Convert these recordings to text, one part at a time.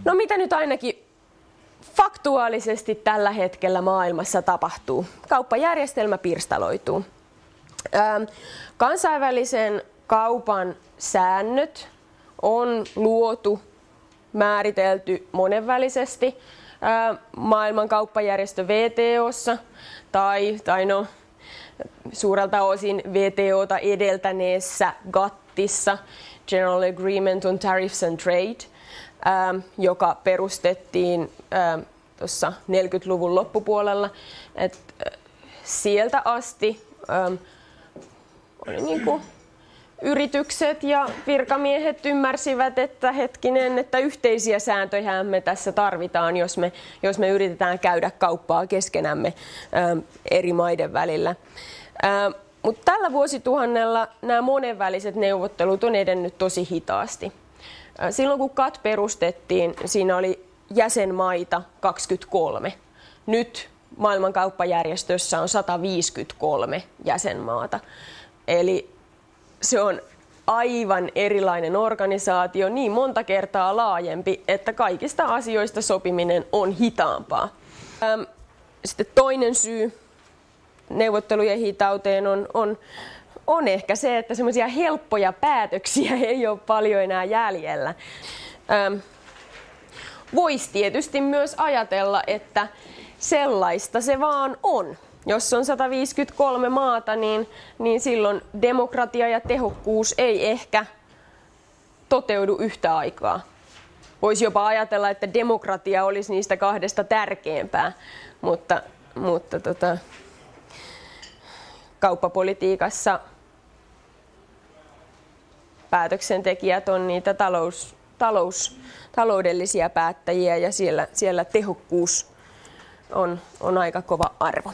No mitä nyt ainakin faktuaalisesti tällä hetkellä maailmassa tapahtuu? Kauppajärjestelmä pirstaloituu. Kansainvälisen kaupan säännöt on luotu, määritelty monenvälisesti maailman kauppajärjestö WTO:ssa tai suurelta osin WTO:ta edeltäneessä GATTissa, General Agreement on Tariffs and Trade, joka perustettiin tuossa 40-luvun loppupuolella. Sieltä asti oli yritykset ja virkamiehet ymmärsivät, että että yhteisiä sääntöjä me tässä tarvitaan, jos me yritetään käydä kauppaa keskenämme eri maiden välillä. Mutta tällä vuosituhannella nämä monenväliset neuvottelut on edennyt tosi hitaasti. Silloin kun GATT perustettiin, siinä oli jäsenmaita 23. Nyt maailman kauppajärjestössä on 153 jäsenmaata. Eli se on aivan erilainen organisaatio, niin monta kertaa laajempi, että kaikista asioista sopiminen on hitaampaa. Sitten toinen syy neuvottelujen hitauteen on ehkä se, että semmoisia helppoja päätöksiä ei ole paljon enää jäljellä. Voisi tietysti myös ajatella, että sellaista se vaan on. Jos on 153 maata, niin silloin demokratia ja tehokkuus ei ehkä toteudu yhtä aikaa. Voisi jopa ajatella, että demokratia olisi niistä kahdesta tärkeämpää, mutta kauppapolitiikassa päätöksentekijät on niitä taloudellisia päättäjiä ja siellä tehokkuus on aika kova arvo.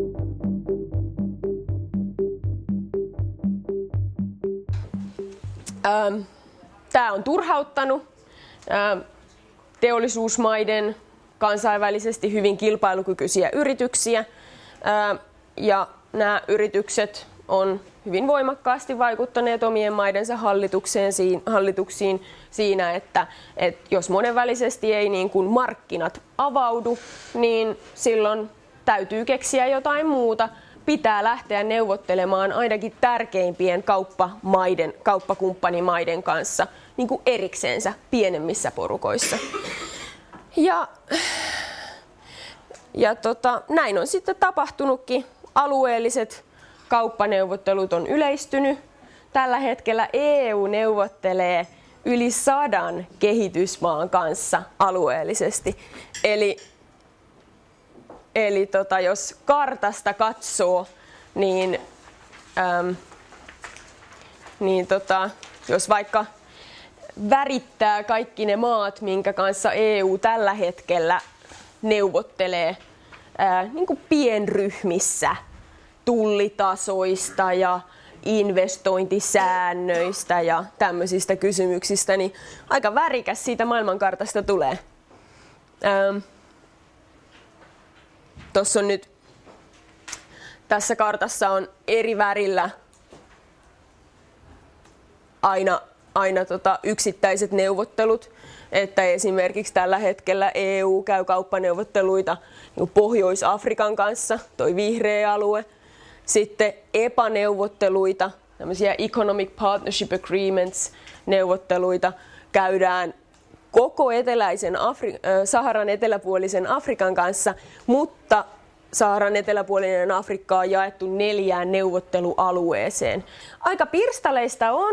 Tämä on turhauttanut teollisuusmaiden kansainvälisesti hyvin kilpailukykyisiä yrityksiä ja nämä yritykset on hyvin voimakkaasti vaikuttaneet omien maidensa hallituksiin siinä, että jos monenvälisesti ei niin kuin markkinat avaudu, niin silloin täytyy keksiä jotain muuta. Pitää lähteä neuvottelemaan ainakin tärkeimpien kauppakumppanimaiden kanssa niin kuin erikseensä pienemmissä porukoissa. Näin on sitten tapahtunutkin. Alueelliset kauppaneuvottelut on yleistynyt. Tällä hetkellä EU neuvottelee yli 100 kehitysmaan kanssa alueellisesti. Eli jos kartasta katsoo, jos vaikka värittää kaikki ne maat, minkä kanssa EU tällä hetkellä neuvottelee niin kuin pienryhmissä tullitasoista ja investointisäännöistä ja tämmöisistä kysymyksistä, niin aika värikäs siitä maailmankartasta tulee. Tuossa on nyt, tässä kartassa on eri värillä aina yksittäiset neuvottelut, että esimerkiksi tällä hetkellä EU käy kauppaneuvotteluita Pohjois-Afrikan kanssa, toi vihreä alue. Sitten EPA-neuvotteluita, tämmöisiä Economic Partnership Agreements -neuvotteluita käydään koko Saharan eteläpuolisen Afrikan kanssa, mutta Saharan eteläpuolinen Afrikka on jaettu 4 neuvottelualueeseen. Aika pirstaleista on.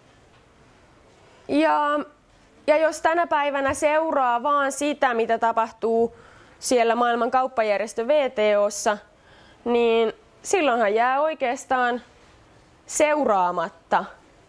Ja jos tänä päivänä seuraa vaan sitä, mitä tapahtuu siellä maailman kauppajärjestö WTO:ssa, niin silloinhan jää oikeastaan seuraamatta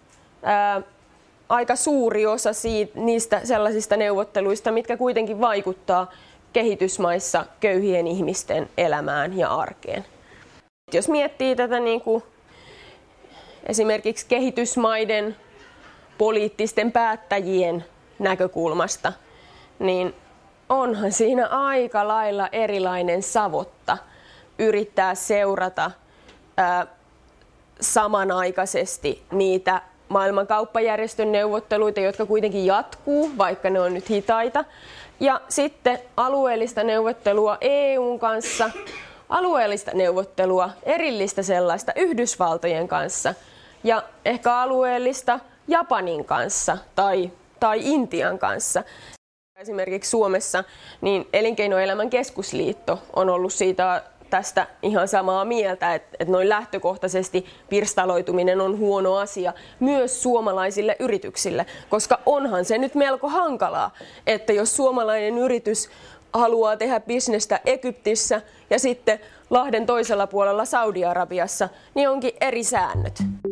aika suuri osa niistä sellaisista neuvotteluista, mitkä kuitenkin vaikuttaa kehitysmaissa köyhien ihmisten elämään ja arkeen. Jos miettii tätä niin kuin esimerkiksi kehitysmaiden poliittisten päättäjien näkökulmasta, niin onhan siinä aika lailla erilainen savotta yrittää seurata samanaikaisesti niitä maailman kauppajärjestön neuvotteluita, jotka kuitenkin jatkuu, vaikka ne on nyt hitaita. Ja sitten alueellista neuvottelua EUn kanssa, alueellista neuvottelua, erillistä sellaista Yhdysvaltojen kanssa ja ehkä alueellista Japanin kanssa tai Intian kanssa. Esimerkiksi Suomessa niin Elinkeinoelämän keskusliitto on ollut tästä ihan samaa mieltä, että noin lähtökohtaisesti pirstaloituminen on huono asia myös suomalaisille yrityksille, koska onhan se nyt melko hankalaa, että jos suomalainen yritys haluaa tehdä bisnestä Egyptissä ja sitten Lahden toisella puolella Saudi-Arabiassa, niin onkin eri säännöt.